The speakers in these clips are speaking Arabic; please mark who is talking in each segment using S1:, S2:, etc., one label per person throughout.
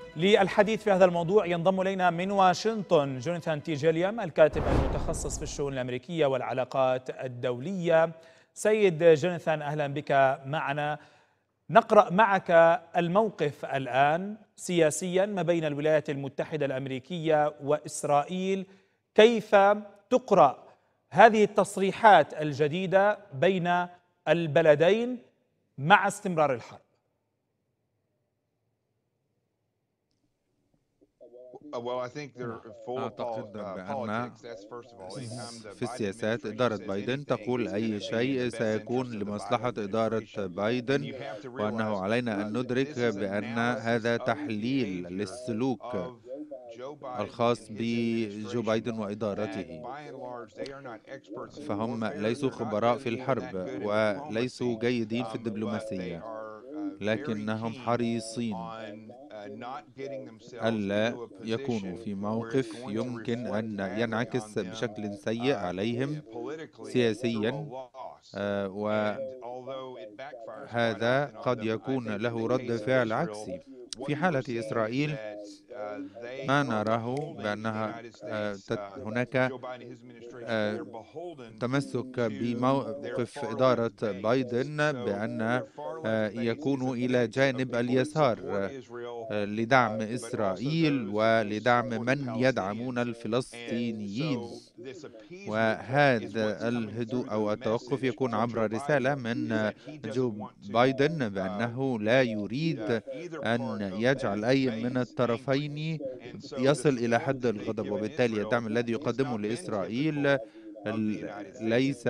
S1: للحديث في هذا الموضوع ينضم إلينا من واشنطن جوناثان تي جيليام، الكاتب المتخصص في الشؤون الأمريكية والعلاقات الدولية. سيد جوناثان، أهلا بك معنا. نقرأ معك الموقف الآن سياسيا ما بين الولايات المتحدة الأمريكية وإسرائيل. كيف تقرأ هذه التصريحات الجديدة بين البلدين مع استمرار الحرب؟
S2: أعتقد بأن في السياسات إدارة بايدن تقول أي شيء سيكون لمصلحة إدارة بايدن، وأنه علينا أن ندرك بأن هذا تحليل للسلوك الخاص بجو بايدن وإدارته. فهم ليسوا خبراء في الحرب وليسوا جيدين في الدبلوماسية، لكنهم حريصين ألا يكونوا في موقف يمكن أن ينعكس بشكل سيء عليهم سياسيا، وهذا قد يكون له رد فعل عكسي. في حالة إسرائيل ما نراه بأنها هناك تمسك بموقف إدارة بايدن بأن يكونوا إلى جانب اليسار لدعم إسرائيل ولدعم من يدعمون الفلسطينيين، وهذا الهدوء أو التوقف يكون عبر رسالة من جو بايدن بأنه لا يريد أن يجعل أي من الطرفين يصل إلى حد الغضب، وبالتالي الدعم الذي يقدمه لإسرائيل ليس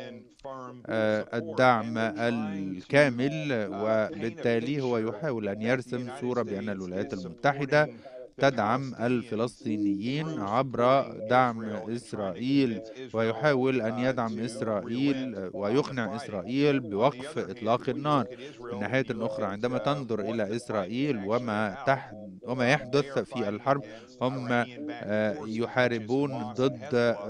S2: الدعم الكامل، وبالتالي هو يحاول أن يرسم صورة بأن الولايات المتحدة تدعم الفلسطينيين عبر دعم إسرائيل، ويحاول أن يدعم إسرائيل ويقنع إسرائيل بوقف إطلاق النار. من ناحية أخرى، عندما تنظر إلى إسرائيل وما يحدث في الحرب، هم يحاربون ضد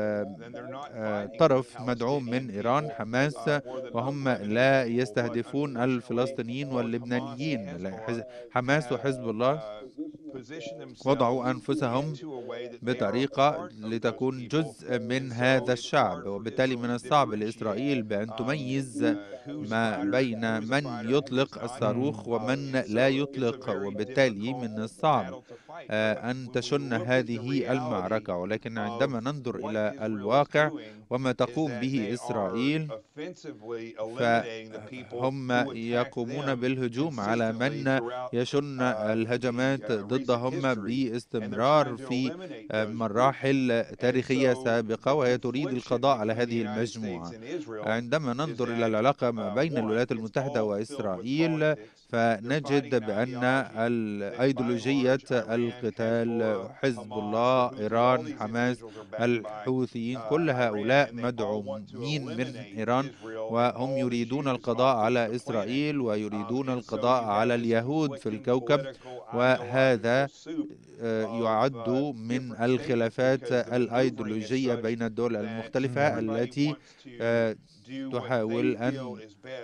S2: طرف مدعوم من إيران، حماس، وهم لا يستهدفون الفلسطينيين واللبنانيين. حماس وحزب الله وضعوا أنفسهم بطريقة لتكون جزء من هذا الشعب، وبالتالي من الصعب لإسرائيل بأن تميز ما بين من يطلق الصاروخ ومن لا يطلق، وبالتالي من الصعب أن تشن هذه المعركة. ولكن عندما ننظر إلى الواقع وما تقوم به إسرائيل، فهم يقومون بالهجوم على من يشن الهجمات ضدهم باستمرار في مراحل تاريخية سابقة، وهي تريد القضاء على هذه المجموعة. عندما ننظر إلى العلاقة ما بين الولايات المتحدة وإسرائيل، فنجد بأن أيديولوجية القتال، حزب الله، إيران، حماس، الحوثيين، كل هؤلاء مدعومين من إيران، وهم يريدون القضاء على إسرائيل ويريدون القضاء على اليهود في الكوكب، وهذا يعد من الخلافات الأيديولوجية بين الدول المختلفة التي تحاول أن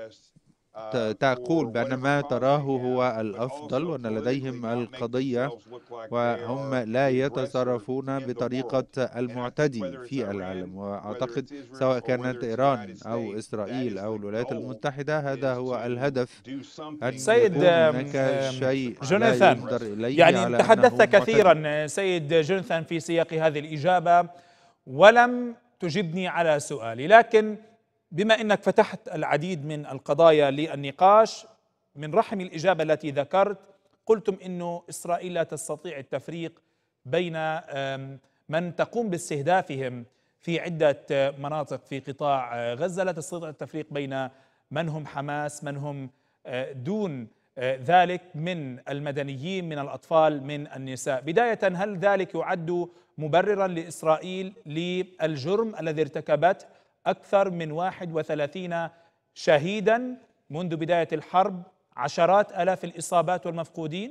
S2: تقول بأن ما تراه هو الأفضل، وأن لديهم القضية، وهم لا يتصرفون بطريقة المعتدي في العالم. وأعتقد سواء كانت إيران أو إسرائيل أو الولايات المتحدة، هذا هو الهدف، أن
S1: سيد
S2: يكون هناك شيء لا
S1: جوناثان،
S2: ينظر إليه
S1: يعني
S2: على أنه
S1: تحدثت
S2: معتدي.
S1: كثيرا سيد جوناثان في سياق هذه الإجابة ولم تجبني على سؤالي، لكن بما أنك فتحت العديد من القضايا للنقاش، من رحم الإجابة التي ذكرت قلتم أنه إسرائيل لا تستطيع التفريق بين من تقوم باستهدافهم في عدة مناطق في قطاع غزة، لا تستطيع التفريق بين من هم حماس، من هم دون ذلك من المدنيين، من الأطفال، من النساء. بداية، هل ذلك يعد مبررا لإسرائيل للجرم الذي ارتكبته أكثر من 31 شهيدا منذ بداية الحرب، عشرات آلاف الإصابات والمفقودين؟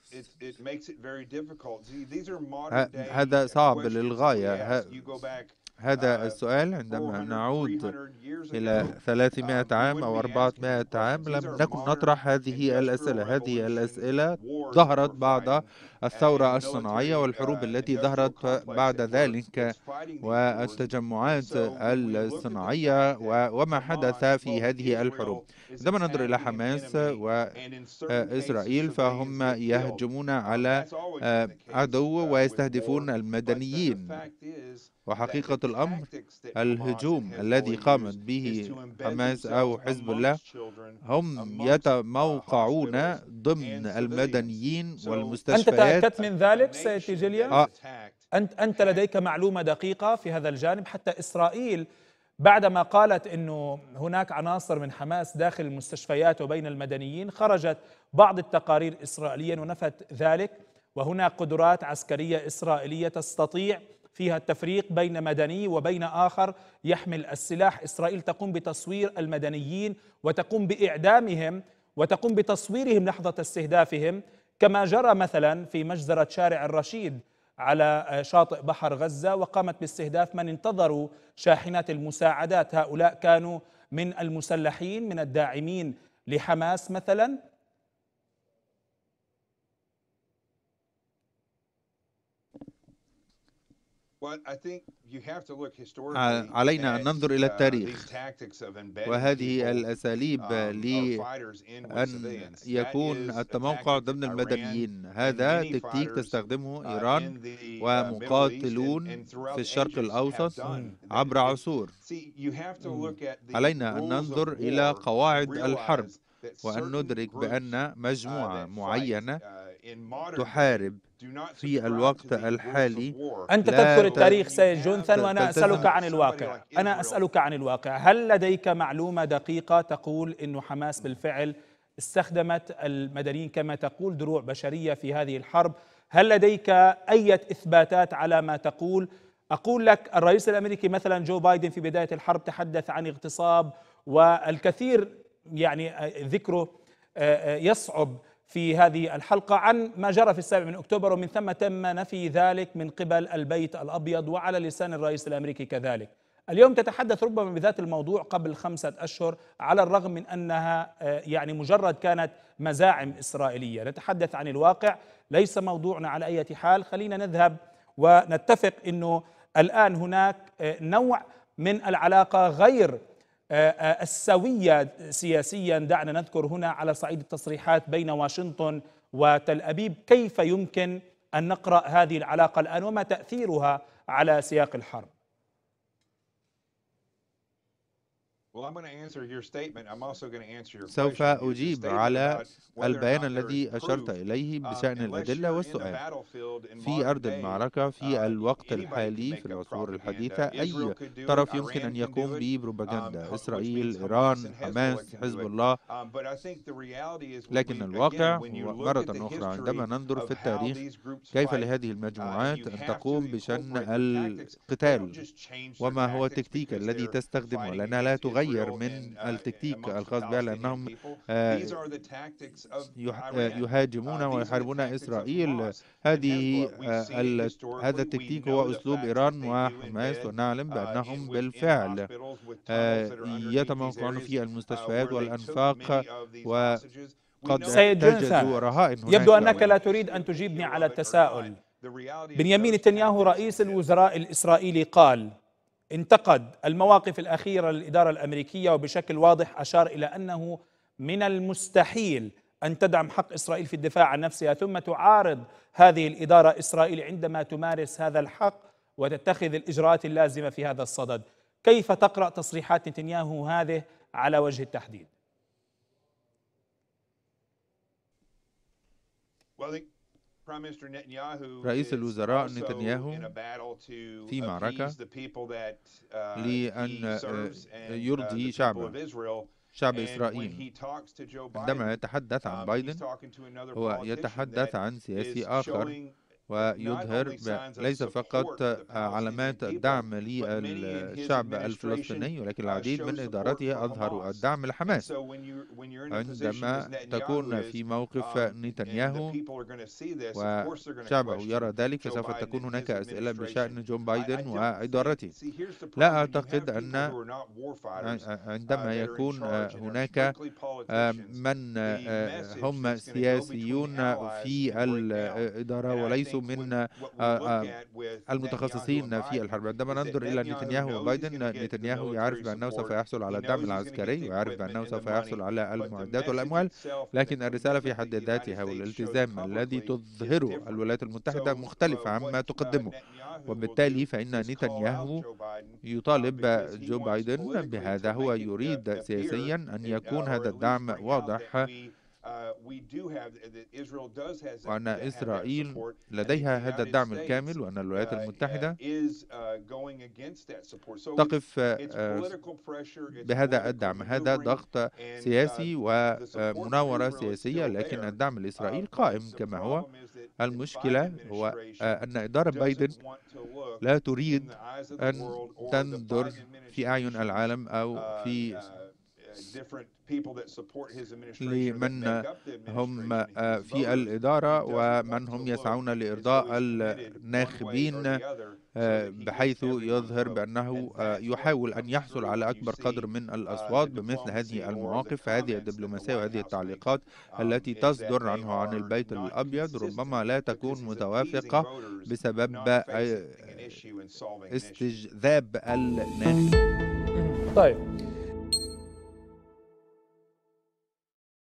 S2: هذا صعب للغاية. هذا السؤال عندما نعود إلى 300 عام أو 400 عام لم نكن نطرح هذه الأسئلة. هذه الأسئلة ظهرت بعد الثورة الصناعية والحروب التي ظهرت بعد ذلك والتجمعات الصناعية وما حدث في هذه الحروب. عندما ننظر إلى حماس وإسرائيل فهم يهجمون على عدو ويستهدفون المدنيين، وحقيقة الأمر الهجوم الذي قامت به حماس أو حزب الله هم يتموقعون ضمن المدنيين والمستشفيات.
S1: أنت تأكدت من ذلك سيد تيجيليا؟ أنت لديك معلومة دقيقة في هذا الجانب؟ حتى إسرائيل بعدما قالت أنه هناك عناصر من حماس داخل المستشفيات وبين المدنيين، خرجت بعض التقارير إسرائيليا ونفت ذلك، وهناك قدرات عسكرية إسرائيلية تستطيع فيها التفريق بين مدني وبين آخر يحمل السلاح. إسرائيل تقوم بتصوير المدنيين وتقوم بإعدامهم وتقوم بتصويرهم لحظة استهدافهم، كما جرى مثلا في مجزرة شارع الرشيد على شاطئ بحر غزة، وقامت باستهداف من انتظروا شاحنات المساعدات. هؤلاء كانوا من المسلحين من الداعمين لحماس مثلا.
S2: علينا أن ننظر إلى التاريخ، وهذه الأساليب لأن يكون التموقع ضمن المدنيين هذا تكتيك تستخدمه إيران ومقاتلون في الشرق الأوسط عبر عصور. علينا أن ننظر إلى قواعد الحرب وأن ندرك بأن مجموعة معينة تحارب في الوقت الحالي.
S1: أنت تذكر التاريخ سيد جونثان، وأنا أسألك عن الواقع. هل لديك معلومة دقيقة تقول أن حماس بالفعل استخدمت المدنيين كما تقول دروع بشرية في هذه الحرب؟ هل لديك أي إثباتات على ما تقول؟ أقول لك الرئيس الأمريكي مثلا جو بايدن في بداية الحرب تحدث عن اغتصاب، والكثير يعني ذكره يصعب في هذه الحلقة عن ما جرى في 7 أكتوبر، ومن ثم تم نفي ذلك من قبل البيت الأبيض وعلى لسان الرئيس الأمريكي كذلك. اليوم تتحدث ربما بذات الموضوع قبل 5 أشهر، على الرغم من أنها يعني مجرد كانت مزاعم إسرائيلية. نتحدث عن الواقع، ليس موضوعنا على أي حال. خلينا نذهب ونتفق أنه الآن هناك نوع من العلاقة غير السوية سياسيا، دعنا نذكر هنا على صعيد التصريحات بين واشنطن وتل أبيب. كيف يمكن أن نقرأ هذه العلاقة الآن وما تأثيرها على سياق الحرب؟
S2: سوف أجيب على البيان الذي أشرت إليه بشأن الأدلة والسؤال. في أرض المعركة في الوقت الحالي في العصور الحديثة أي طرف يمكن أن يقوم ببروباغندا، إسرائيل، إيران، حماس، حزب الله. لكن الواقع مرة أخرى عندما ننظر في التاريخ كيف لهذه المجموعات أن تقوم بشأن القتال وما هو التكتيك الذي تستخدمه، لأنها لا تغير من التكتيك الخاص بها، لأنهم يهاجمون ويحاربون إسرائيل. هذا التكتيك هو أسلوب إيران وحماس، ونعلم بأنهم بالفعل يتموقعون في المستشفيات والأنفاق وقد احتجزوا رهائن.
S1: يبدو أنك لا تريد أن تجيبني على التساؤل. بنيامين نتنياهو رئيس الوزراء الإسرائيلي انتقد المواقف الأخيرة للإدارة الأمريكية، وبشكل واضح أشار إلى أنه من المستحيل أن تدعم حق إسرائيل في الدفاع عن نفسها، ثم تعارض هذه الإدارة إسرائيل عندما تمارس هذا الحق وتتخذ الإجراءات اللازمة في هذا الصدد. كيف تقرأ تصريحات نتنياهو هذه على وجه التحديد؟
S2: رئيس الوزراء نتنياهو في معركة لأن يرضي شعب إسرائيل. عندما يتحدث عن بايدن هو يتحدث عن سياسي آخر، ويظهر ليس فقط علامات الدعم للشعب الفلسطيني، ولكن العديد من إدارته أظهروا الدعم لحماس. عندما تكون في موقف نتنياهو وشعبه يرى ذلك، فسوف تكون هناك أسئلة بشأن جو بايدن وإدارته. لا أعتقد أن عندما يكون هناك من هم سياسيون في الإدارة وليسوا من المتخصصين في الحرب. عندما ننظر إلى نتنياهو وبايدن، نتنياهو يعرف بأنه سوف يحصل على الدعم العسكري ويعرف بأنه سوف يحصل على المعدات والأموال، لكن الرسالة في حد ذاتها والالتزام الذي تظهره الولايات المتحدة مختلفة عما تقدمه. وبالتالي فإن نتنياهو يطالب جو بايدن بهذا. هو يريد سياسيا أن يكون هذا الدعم واضح، وأن إسرائيل لديها هذا الدعم الكامل، وأن الولايات المتحدة تقف بهذا الدعم. هذا ضغط سياسي ومناورة سياسية، لكن الدعم لإسرائيل قائم كما هو. المشكلة هو أن إدارة بايدن لا تريد أن تنظر في أعين العالم أو في لمن هم في الإدارة ومن هم يسعون لإرضاء الناخبين، بحيث يظهر بأنه يحاول أن يحصل على أكبر قدر من الأصوات بمثل هذه المواقف. فهذه الدبلوماسية وهذه التعليقات التي تصدر عنه عن البيت الأبيض ربما لا تكون متوافقة بسبب استجذاب الناخب.
S1: طيب